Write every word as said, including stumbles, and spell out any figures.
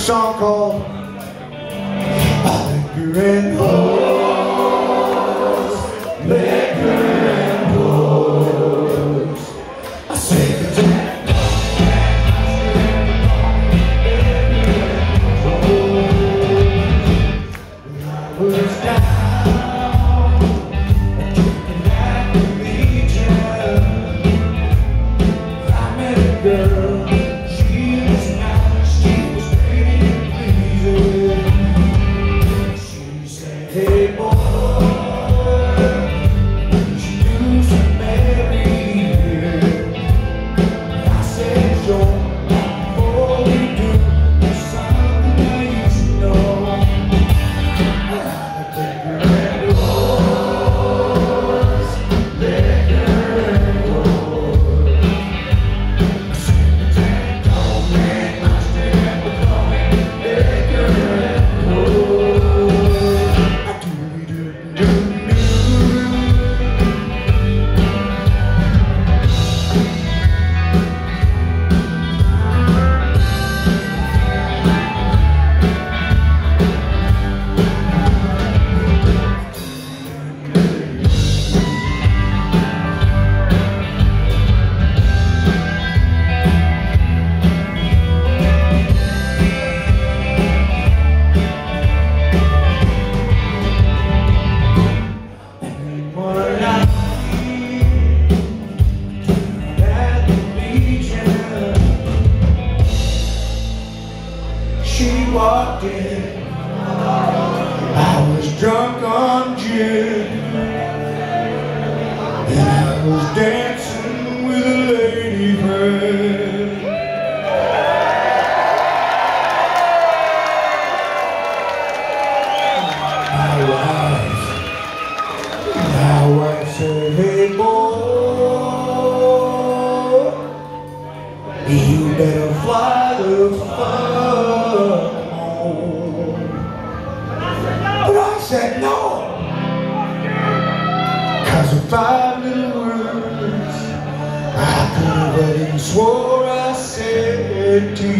song called Liquor and Whores, Liquor and Whores. I say the when I was down, drinking at the Legion, I met a girl. Hey boy, you should do some marrying. I said, sure, before we do, there's something I used to know. Liquor and whores, liquor and whores. I said, the tank don't make my stand becoming liquor and whores. She walked in, I was drunk on gin, and I was dancing with a lady friend. My wife, my wife said, hey boy, you better fly the fuck home. But I said no, cause of five little words I could have read and swore I said to